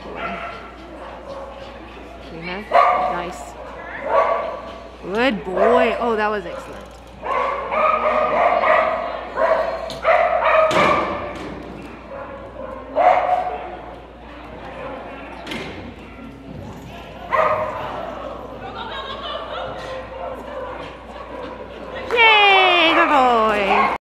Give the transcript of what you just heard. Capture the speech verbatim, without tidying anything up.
boy. Primo. Nice. Good boy. Oh, that was excellent.